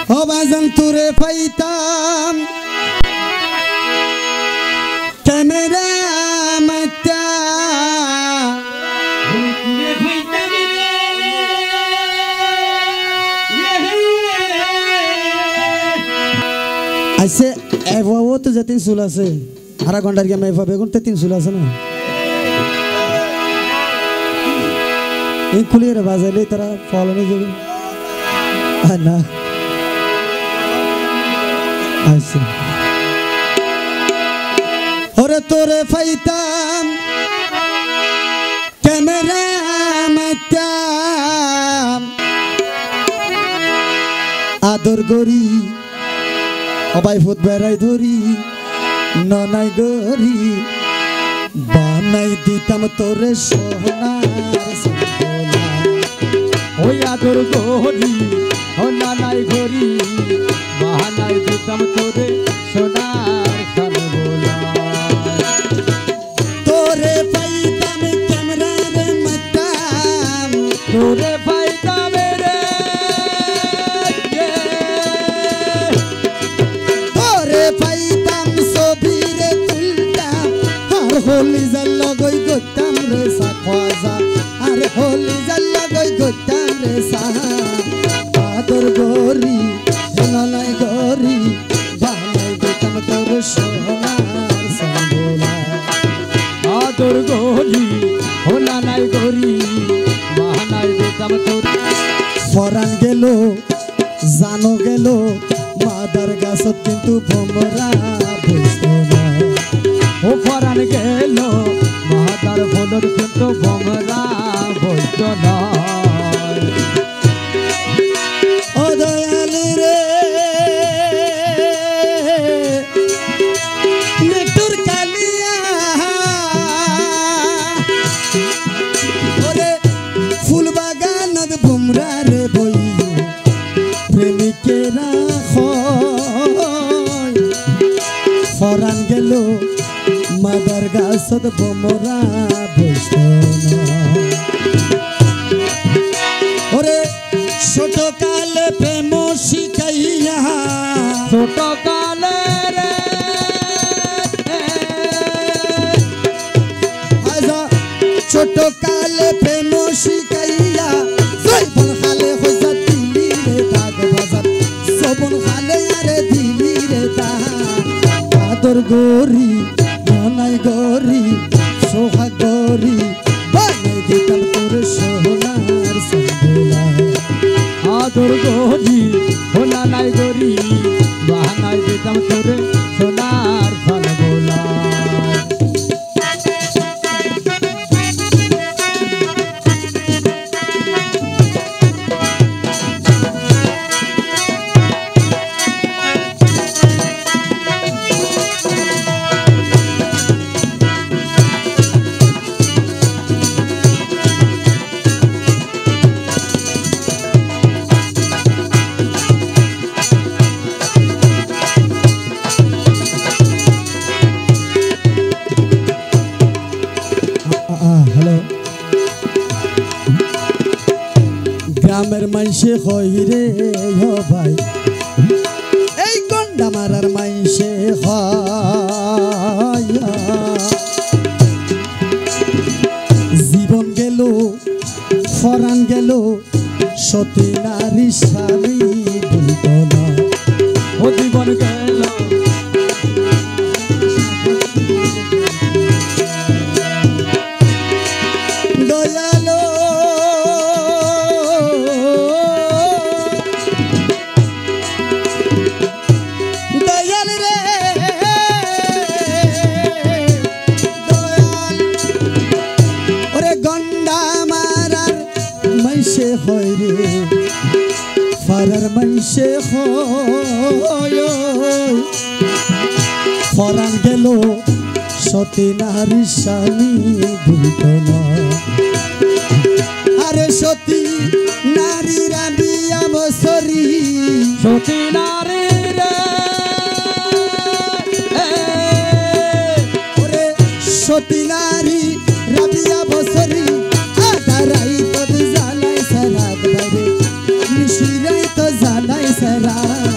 ও বাজান তোরে পাইতাম ক্যামেরা মাইতা আইসে এভাবেও তো যে 3 চুল আছে আধা ঘন্টার গেম এভাবে এখন তো 3 চুল আছে না এই খুলিয়ে বাজাইলে তারা ফলনে যাবে না আইসে ওরে তোরে পাইতাম ক্যামেরা মাইতাম আদর গরি অবাই ফুট বেড়াই ধরি ননাই গরি বানাই দিতাম তোরে সোনার ওই আদর গরি ও নানাই গরি বানাই দিতাম তোরে সোনার সানবোলা তোরে পাইতাম ক্যামেরা রে মাইতাম তোরে পাইতাম রে পাইতাম ছবি রে তুলতাম আর হলি জাল গই গইতাম রে সাখওয়াজা আর হলি জাল গই গইতাম রে সাহা আদর গরি নানাই গরি বানাই দিতাম তোর সোনার সানবোলা আদর গরি ও নানাই গরি বানাই দিতাম তোর ফরান গেল জানো গেল মাদার গাছত কিন্তু ভমরা বুঝত না ও ফরান গেল মাদার ফলর কিন্তু ভমরা বুঝত না ও দয়ালি রে নেটুর কালিয়া ওরে ফুল বাগানত ভমরা রে বই প্রেমিকেরা ফরান গেল মাদার গাছত ভমরা বসত না ওরে ছোট কালে প্রেম শিখাইয়া ছোট কালে রে ছোট কালে প্রেম শিখাইয়া জৈবন খালে হইয়া দিলি রে দাগ বাজার সবন খালে আরে দিলি রে দাগ আদর গরি ননাই গরি সোহাগ গরি বানাই দিতাম তোর সোনার সানবোলা আদর গরি ও নানাই গরি বানাই দিতাম তোর সোনার সানবোলা গ্রামের মাইসে হই রে ও ভাই এই গন্ডা মারার মাইসে হয় জীবন গেল ফরান গেল সতী নারী স্বামী ভুলত না ও জীবন গেল দয়ালো হয় রে ফারার মাইসে হয় ফরান গেল সতী নারী স্বামী ভুলত না আরে সতী নারী রাবিয়া বছরী সতী নারী রে ওরে সতী নারী রাবিয়া বছরী আদারাই তো জালাই সারাত বাইরে নিশিরাই তো জালাই সারা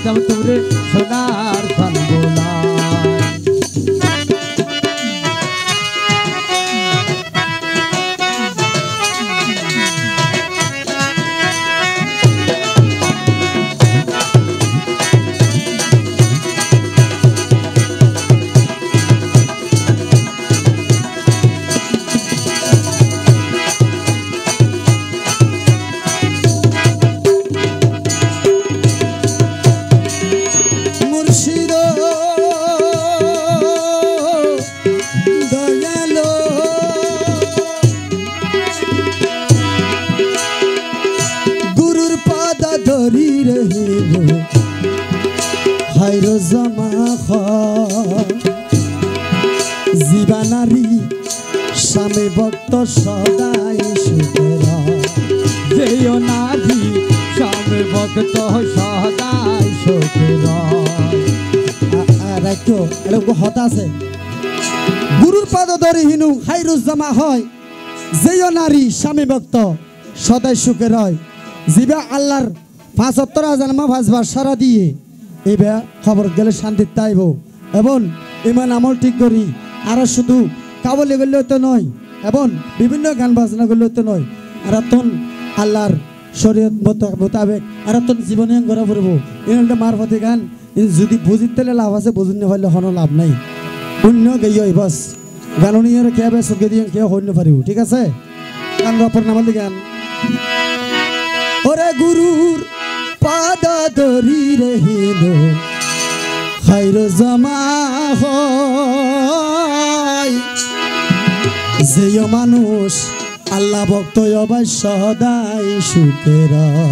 দিতাম তোরে সোনার ফানগোলা ধরি রে হাইর জমা জীবানারী স্বামী ভক্ত সদাই সুখের যেও নারী স্বামী ভক্ত সদাই সুখের আর একটু এরকম হতা আছে গুরুর পাদ ধরি হিনু হাইরুজ জামা হয় যেও নারী স্বামী ভক্ত সদাই সুখের হয় জিবা আল্লাহর ৭৫ জন্ম ভাজবার সারা দিয়ে এবার খবর গেলে শান্তি তাইব এবং ইমান আমল ঠিক করি আর শুধু কাবলে গেলেও তো নয় এবং বিভিন্ন গান বাজনা করলেও তো নয় আর তন আল্লাহর শরীয়ত মোতাবেক আর তন জীবনে গড়া পড়ব এটা মারফতি গান যদি বুঝিতে লাভ আছে বুঝি না পারলে কোনো লাভ নাই অন্য গাই বাস গান নিয়ে কে চোখে দিয়ে কেউ হইতে পারিব ঠিক আছে গান বাপর নামালি গান ওরে গুরুর পাদ ধরি রহিল খাইর জমা হয় যেও মানুষ আল্লাহ ভক্ত সদাই সুখের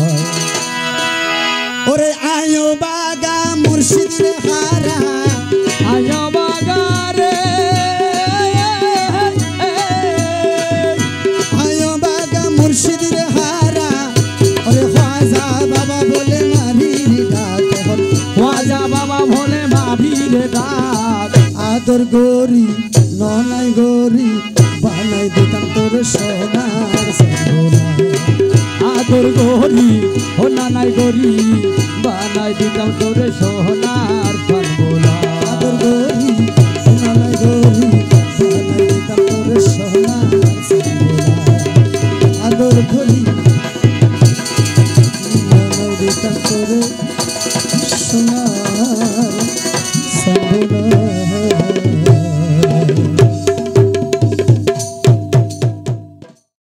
ওরে আয়ো বাগা মুর্শিদ হারা আয়ো বাগা রে আয়ো বাগা মুর্শিদ হারা ওরে খাজা বাবা বলে মারির ডাক খাজা বাবা বলে মারির ডাক আদর গরি ননাই গরি বানাই দিতাম তোর সোনার সাগোলা আদর গরি ও নানাই গরি বানাই দিতাম তোর সোনার ফানগোলা আদর গরি ননাই গরি বানাই দিতাম তোর সোনার সাগোলা আদর গরি বানাই দিতাম তোর সোনার সাগোলা